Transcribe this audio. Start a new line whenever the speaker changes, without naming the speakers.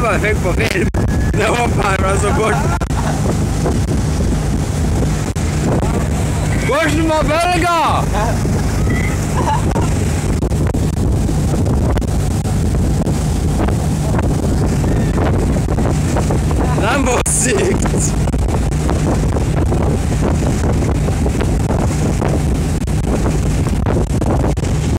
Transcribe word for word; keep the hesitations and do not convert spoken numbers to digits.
hva jeg fikk på film. Det håper jeg ble så kort. Hvordan var bølga? Den var sykt.